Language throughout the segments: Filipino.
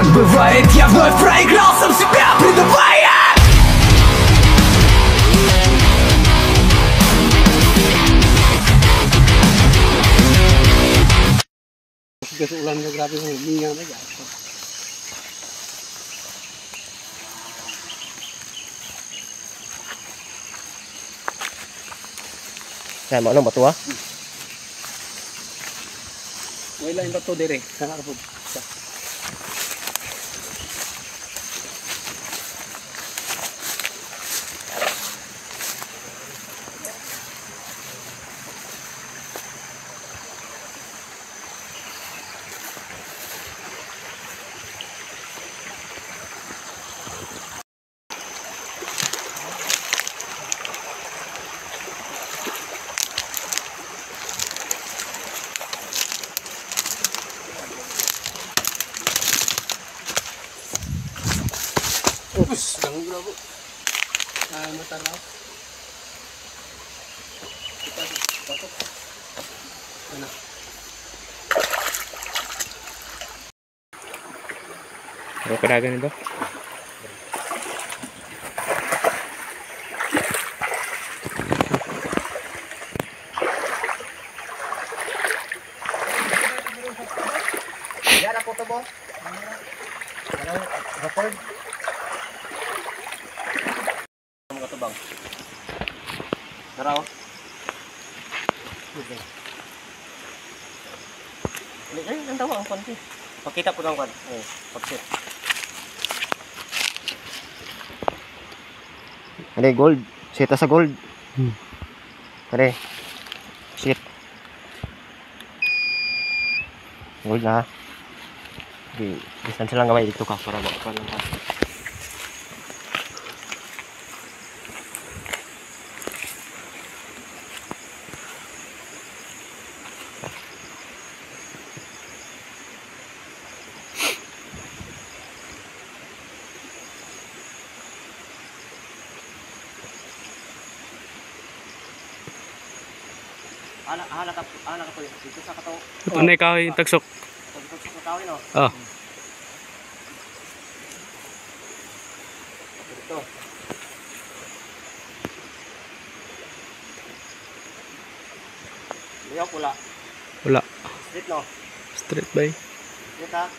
Бывает, я вновь проиграл, сам себя предавая. Kasi ulan na grabe ng huminga na yan. Kaya mo ano ba ito ha? Wala yung bato dire. Sana po. Us, dango bravo. Mata raw. Kita batok. Ano? Ano kadagan nito? Yan ako to bo. Record. Bang. Taraw. Ay, ang tawa ang konti. Pakita po ng kon. Oh, pag-set. Ano gold? Seta sa gold. Ano? Shit. Gold na ha. Di, distansya lang gamay dito ka para baka lang ka. Ala ka po dito sa kataw. Ano ikaw yung tagsok? Tagsok sa kataw no. Oh. Dito. Liyaw pula. Wala. Straight no. Straight by. Straight ha.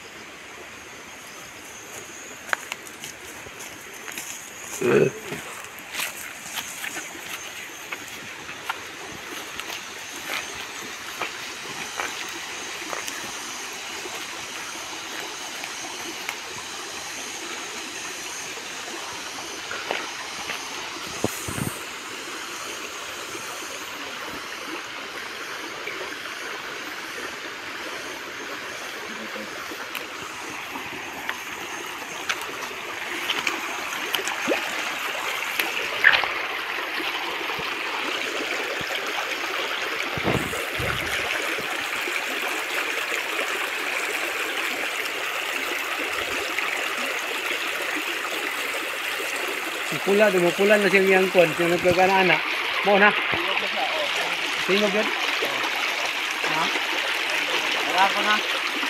Pula, dumupula na siyang iyang kwan. Yung nagkagana-ana. Mo na. Tingog yun. Ha? Tara ko na.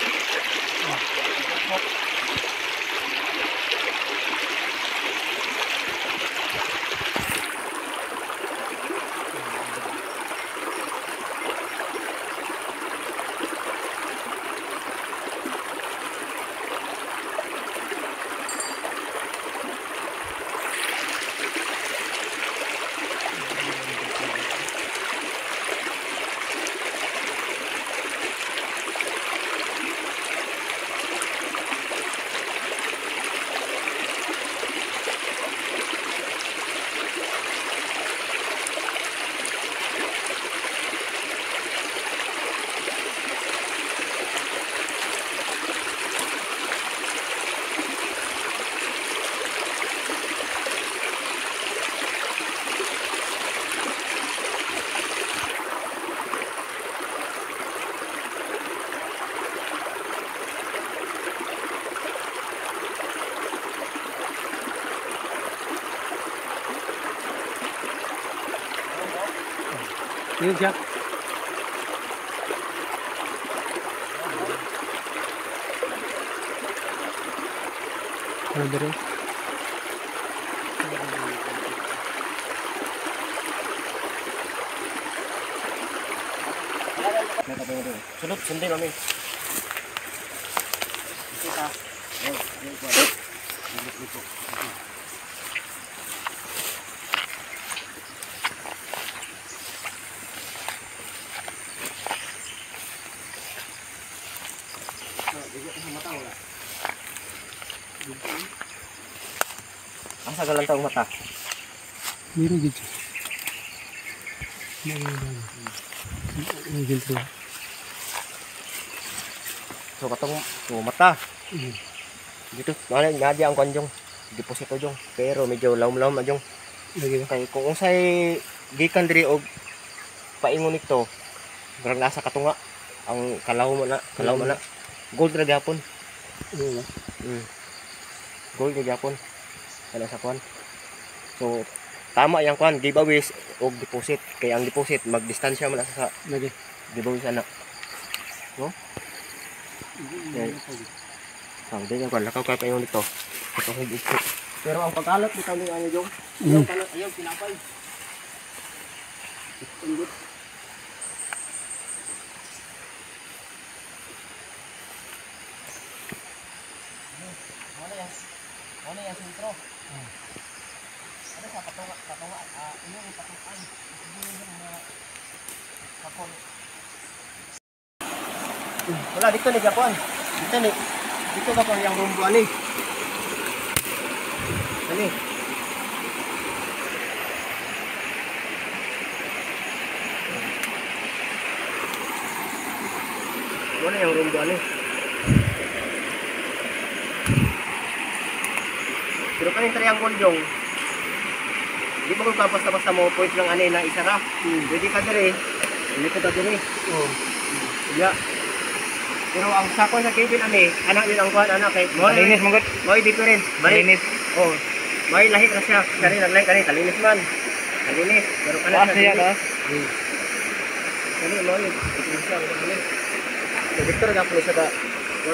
Yun siya. Ano diri? Sunod, sundin namin. Kita. Asa galang taong mata? Meron gitu. Meron gitu. So katong mata. Dito, mana nga ang kanjong deposito jong, pero medyo lawom-lawom na jong. Lagi. Kay kung usay gikan diri og paingon nito, murag nasa katunga ang kalawom na, gold ra gyapon. Gold ra gyapon. Ano sa kwan. So tama yang kwan giveaways og deposit, kay ang deposit magdistansya man sa Lagi. giveaways ana. No? Okay. Sabi niya kwan, lakaw ka paingon nito. Ito higit. Pero ang pagkalat bitaw ni ano jong. Ayaw pinapay. Indot. Ano yan sentro? Ano sa katunga, ini yung patungan. Ini yung mga kapon. Wala dito ni Japan. Dito kapon yang rumbo ani. Ani. Wala yang rumbo ani. Pero kaning triangle jong, di ba kung basta mo point lang ani na isa ra? Pwede ka dire. Hindi ko ta dire. Oh. Ya. Pero ang sako sa Kevin ani, anak din ang kuan anak kay Malinis manggot. Moy different. Malinis. Oh. May lahi ra siya. Kani naglain kani kalinis man. Kalinis. Pero kana Siya ka. Kani moy. Ito siya kalinis. So Victor ga pulis sa kuan.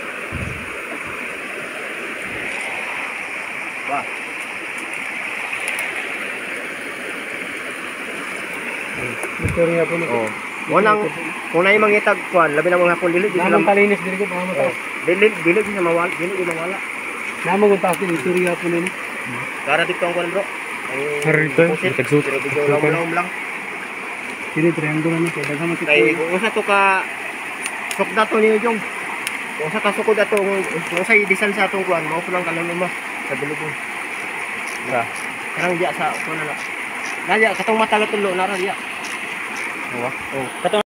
Wah. Victoria po nito. Oh. Walang kung naay mangitag kuan, labi na mga hapon dili Naman kalinis diri ko mga mata. dili na mawala, dili mawala. Naman kung tapos Victoria po nito. Para dito ang kuan bro. Harito, nagsuot. Pero bigyo lawom lang. Kini triangle na kay daghang Kay kung usa to ka sukda to niyo jong. Kung usa ka sukod ato kung usa idisan sa atong kuan, mao lang kanon mo sa bilubon. Ra. Karang diya sa kuan na. Nalya katong mata tulo na ra diya. Oh.